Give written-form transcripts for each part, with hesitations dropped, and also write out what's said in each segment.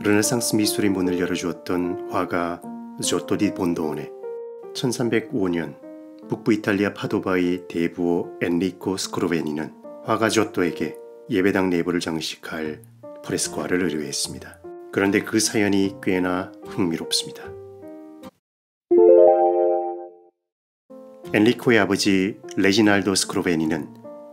르네상스 미술의 문을 열어주었던 화가 조토 디 본도네. 1305년 북부 이탈리아 파도바의 대부호 엔리코 스크로베니는 화가 조토에게 예배당 내부를 장식할 프레스코화를 의뢰했습니다. 그런데 그 사연이 꽤나 흥미롭습니다. 엔리코의 아버지 레지날도 스크로베니는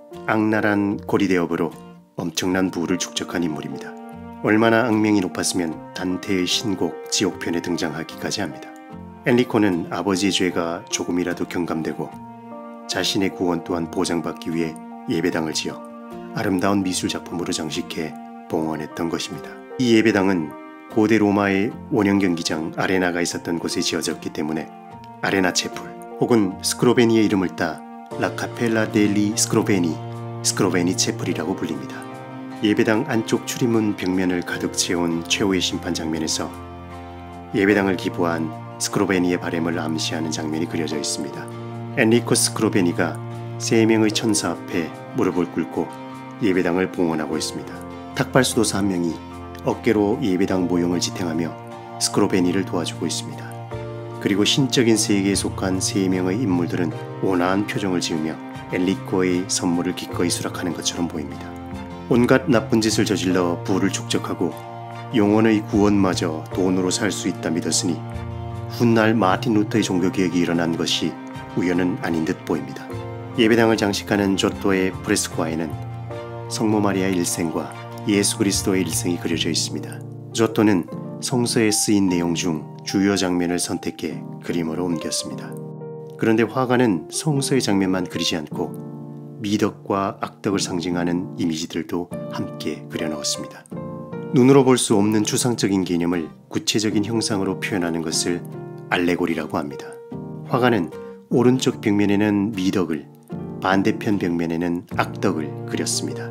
악랄한 고리대업으로 엄청난 부를 축적한 인물입니다. 얼마나 악명이 높았으면 단테의 신곡 지옥편에 등장하기까지 합니다. 엔리코는 아버지의 죄가 조금이라도 경감되고 자신의 구원 또한 보장받기 위해 예배당을 지어 아름다운 미술작품으로 장식해 봉헌했던 것입니다. 이 예배당은 고대 로마의 원형 경기장 아레나가 있었던 곳에 지어졌기 때문에 아레나 채플 혹은 스크로베니의 이름을 따 라카펠라 델리 스크로베니 채플이라고 불립니다. 예배당 안쪽 출입문 벽면을 가득 채운 최후의 심판 장면에서 예배당을 기부한 스크로베니의 바램을 암시하는 장면이 그려져 있습니다. 엔리코 스크로베니가 3명의 천사 앞에 무릎을 꿇고 예배당을 봉헌하고 있습니다. 탁발수도사 한 명이 어깨로 예배당 모형을 지탱하며 스크로베니를 도와주고 있습니다. 그리고 신적인 세계에 속한 3명의 인물들은 온화한 표정을 지으며 엔리코의 선물을 기꺼이 수락하는 것처럼 보입니다. 온갖 나쁜 짓을 저질러 부를 축적하고 영혼의 구원마저 돈으로 살 수 있다 믿었으니 훗날 마틴 루터의 종교개혁이 일어난 것이 우연은 아닌 듯 보입니다. 예배당을 장식하는 조토의 프레스코화에는 성모 마리아의 일생과 예수 그리스도의 일생이 그려져 있습니다. 조토는 성서에 쓰인 내용 중 주요 장면을 선택해 그림으로 옮겼습니다. 그런데 화가는 성서의 장면만 그리지 않고 미덕과 악덕을 상징하는 이미지들도 함께 그려넣었습니다. 눈으로 볼 수 없는 추상적인 개념을 구체적인 형상으로 표현하는 것을 알레고리라고 합니다. 화가는 오른쪽 벽면에는 미덕을, 반대편 벽면에는 악덕을 그렸습니다.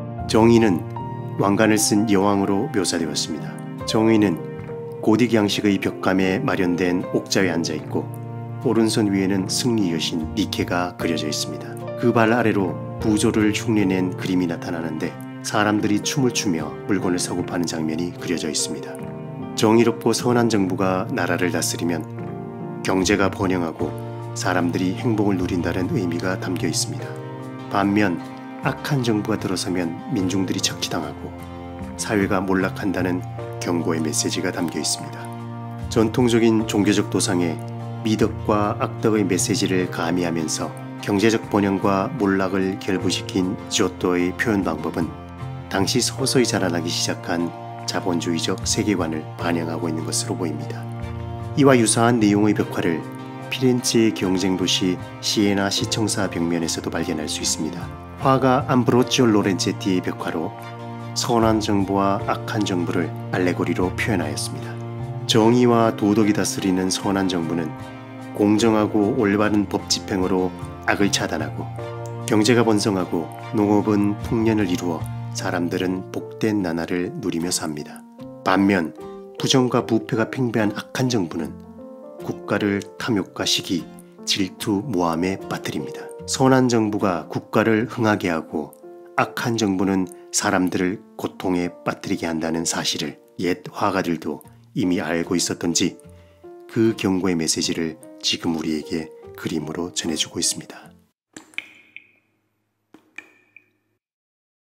정의는 왕관을 쓴 여왕으로 묘사되었습니다. 정의는 고딕 양식의 벽감에 마련된 옥자에 앉아있고 오른손 위에는 승리 여신 니케가 그려져 있습니다. 그 발 아래로 부조를 흉내낸 그림이 나타나는데 사람들이 춤을 추며 물건을 사고 파는 장면이 그려져 있습니다. 정의롭고 선한 정부가 나라를 다스리면 경제가 번영하고 사람들이 행복을 누린다는 의미가 담겨 있습니다. 반면 악한 정부가 들어서면 민중들이 착취당하고 사회가 몰락한다는 경고의 메시지가 담겨 있습니다. 전통적인 종교적 도상에 미덕과 악덕의 메시지를 가미하면서 경제적 번영과 몰락을 결부시킨 조토의 표현 방법은 당시 서서히 자라나기 시작한 자본주의적 세계관을 반영하고 있는 것으로 보입니다. 이와 유사한 내용의 벽화를 피렌체의 경쟁도시 시에나 시청사 벽면에서도 발견할 수 있습니다. 화가 암브로치오 로렌체티의 벽화로 선한 정부와 악한 정부를 알레고리로 표현하였습니다. 정의와 도덕이 다스리는 선한 정부는 공정하고 올바른 법 집행으로 악을 차단하고 경제가 번성하고 농업은 풍년을 이루어 사람들은 복된 나날을 누리며 삽니다. 반면 부정과 부패가 팽배한 악한 정부는 국가를 탐욕과 시기, 질투, 모함에 빠뜨립니다. 선한 정부가 국가를 흥하게 하고 악한 정부는 사람들을 고통에 빠뜨리게 한다는 사실을 옛 화가들도 이미 알고 있었던지 그 경고의 메시지를 지금 우리에게 그림으로 전해주고 있습니다.